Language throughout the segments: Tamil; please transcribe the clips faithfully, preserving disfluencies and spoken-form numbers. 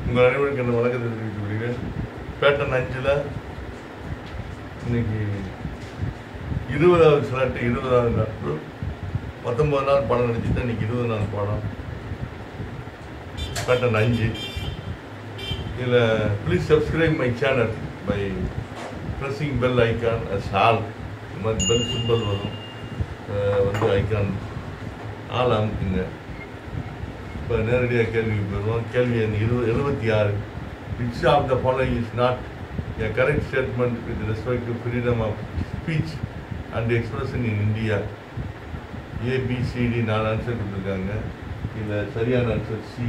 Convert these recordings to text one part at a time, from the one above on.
உங்கள் அனைவருக்கு என்ன வழக்கத்தை தெரிவித்து விடுகிறேன். பேட்டன் அஞ்சில் இன்னைக்கு இருபதாவது ஸ்லாட்டு இருபதாவது நாட்கள் பத்தொம்பது நாள் பாடம் நினச்சிட்டு இன்னைக்கு இருபது நாள் பாடம் பேட்டன் அஞ்சு. இதில் please subscribe my channel by pressing bell icon as all. இந்த மாதிரி பெல் சிம்பிள் வரும், வந்து ஐக்கான் ஆள் அமுக்குங்க. இப்போ நேரடியாக கேள்விக்கு போயிடுவோம். கேள்வி எண் இருபது எழுபத்தி ஆறு. Which of the following is not a correct statement with respect to freedom of speech and expression in India? A, B, C, D நாலு ஆன்சர் கொடுத்துருக்காங்க. இதில் சரியான ஆன்சர் சி.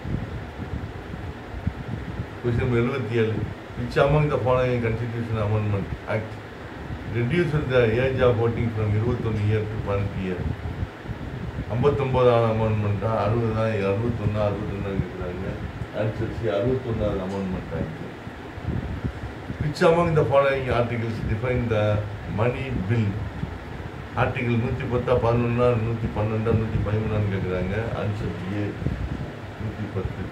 கொஸ்டின் நம்பர் எழுபத்தி ஏழு. Which among the following constitution amendment act reduced the age of voting from இருபத்தொன்று இயர் டு பதினெட்டு இயர்? ஐம்பத்தொம்போதாவது அமெண்ட்மெண்ட்டா அறுபதா அறுபத்தொன்னா அறுபத்தொன்னா இருக்கிறாங்க. ஆன்சர் சி, அறுபத்தொன்னாவது amendment act. Which among the following articles define the money bill? Article நூற்றி பத்தா பதினொன்னா நூற்றி பன்னெண்டா நூற்றி பதிமூணான்னு கேட்குறாங்க. ஆன்சர் ஏ, நூற்றி பத்து.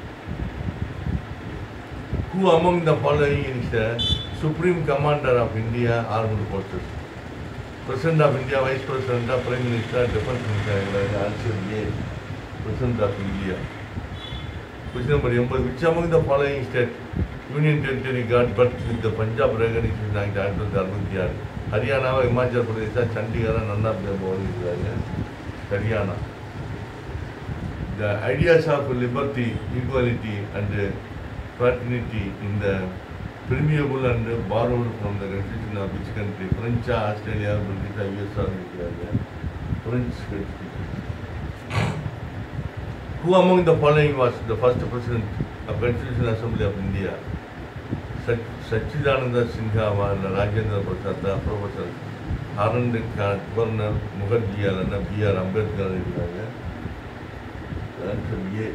Who among the following is the Supreme Commander of India Armed Forces? President of India, Vice President, Prime Minister, Defense Minister. Answer A, President of India. Question number eighty. Which among the following state Union Territory got birth with the Punjab Recognition Act ஆயிரத்தி தொள்ளாயிரத்தி அறுபத்தி ஆறு? ஹரியானாவா, இமாச்சல் பிரதேசா, சண்டிகரா, நன்னா இருக்கிறாங்க. Haryana. The ideas of liberty, equality and fraternity in the permeable and borrowed from the constitution of which country? French, Australia, British, U S A இருக்கிறாங்க. French constitution. Who among the following was the first president of Constitutional Assembly of India? Sachidananda Sinha இல்ல ராஜேந்திர பிரசாத், ப்ரொஃபஸர் ஆனந்த் கான், கவர்னர் முகர்ஜி அல்ல பி ஆர் அம்பேத்கர் இருக்கிறாங்க. Answer A.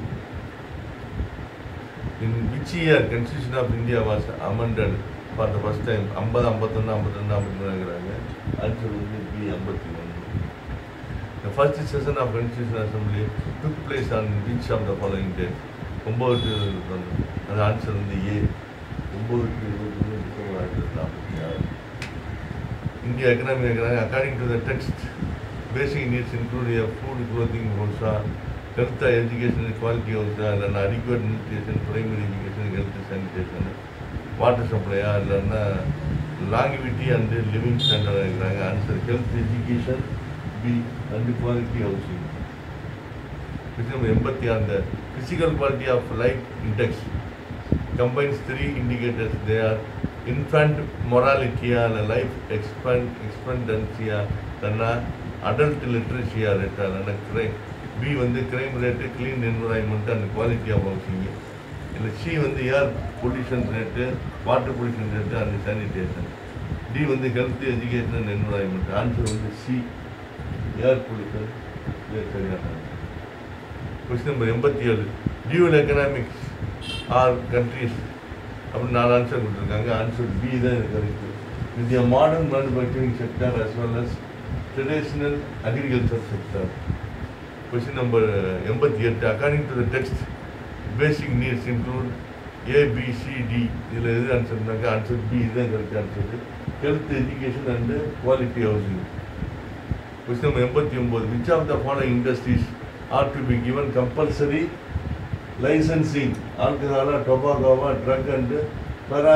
In which year Constitution of India was amended for the first time? ஐம்பது ஐம்பத்தொன்று ஐம்பத்தொன்று ஐம்பத்தொன்னுங்கிறாங்க. ஆன்சர் வந்து பி, ஐம்பத்தி ஒன்று. The first session of Constitutional Assembly took place on which of the following dates? ஒம்பது அது ஆன்சர் வந்து ஏ, ஒம்பது இருபத்தி ஒன்று டிசம்பர் ஆயிரத்தி தொள்ளாயிரத்தி நாற்பத்தி ஆறு. இந்தியா எக்கனாமி இருக்கிறாங்க. According to the text, basic needs include food, clothing ஹவுஸா, ஹெல்த், எஜுகேஷன், குவாலிட்டி ஹவுஸா, இல்லைன்னா adequate nutrition, primary education, health, sanitation, water சப்ளையா, இல்லைன்னா லாங்குவிட்டி அண்டு லிவிங் ஸ்டாண்டர்டாக இருக்கிறாங்க. Answer health, education, B and quality housing. Question எண்பத்தி ஆறு. Physical quality of life index combines three indicators. They are infant mortality and life expand expectancy and adult literacy rate and crime. B வந்து crime rate, clean environment and quality of housing. இல்லை C வந்து air pollution rate, water pollution rate and sanitation. D வந்து health, education and environment. Answer வந்து C, air pollution. சரியான. கொஸ்டின் நம்பர் எண்பத்தி ஏழு. டியூவல் எக்கனாமிக்ஸ் ஆர் கண்ட்ரிஸ் அப்படின்னு நாலு ஆன்சர் கொடுத்துருக்காங்க. ஆன்சர் பி தான் எனக்கு கரெக்டு. இது modern manufacturing sector as well as traditional agriculture sector. Question number எண்பத்தி எட்டு. According to the text, basic needs include A, B, C, D. இதில் எது ஆன்சர்னாக்கா ஆன்சர் பி தான் correct answer. Health, education and quality housing. Question number எண்பத்தி ஒம்பது. Which of the following industries are to be given compulsory licensing? Alcohol, tobacco, drug and para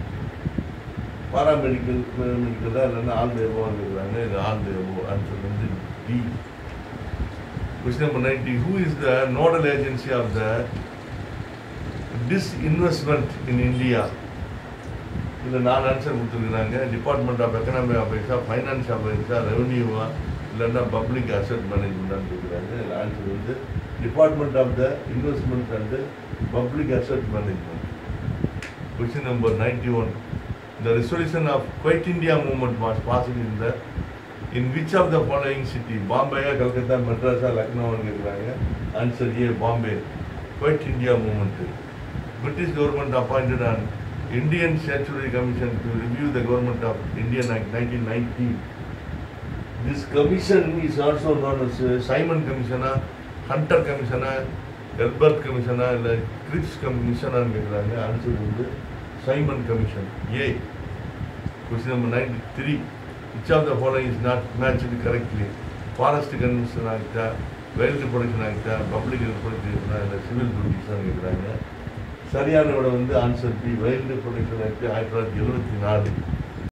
paramedical medical and all the above. All the above. Answer number D. Question number ninety. Who is the nodal agency of the disinvestment in India? இதில் நாலு ஆன்சர் கொடுத்துருக்குறாங்க. டிபார்ட்மெண்ட் ஆஃப் எக்கனாமிக் அஃபேர்ஸா, ஃபைனான்ஸ் அஃபேர்ஸா, ரெவன்யூவா, இல்லைன்னா பப்ளிக் அசட் மேனேஜ்மெண்ட்டான்னு இருக்கிறாங்க. இதில் ஆன்சர் வந்து department of the investment and public asset management. Question number ninety one. The resolution of quit India movement was passed in the in which of the following city? பாம்பேயா, கல்கத்தா, மெட்ராஸா, லக்னோன்னு கேட்குறாங்க. Answer A, Bombay. Quit India movement. British government appointed an Indian Statutory Commission to review the Government of Indian Act nineteen ninety. This commission is also known as Simon Commission, Hunter Commission, Elbert கமிஷனா இல்லை கிரிப்ஸ் கமிஷனான்னு கேட்குறாங்க. ஆன்சர் வந்து Simon commission. A. Question number ninety three which of the following is not matched correctly? Forest convention ஆக்டா, வைல்டு ப்ரொடெக்ஷன் ஆக்டா, பப்ளிக் ப்ரொடெக்ஷனா இல்லை சிவில் டியூட்டிஸான்னு கேட்குறாங்க. சரியான விட வந்து answer B wild protection act ஆயிரத்தி தொள்ளாயிரத்தி எழுபத்தி நாலு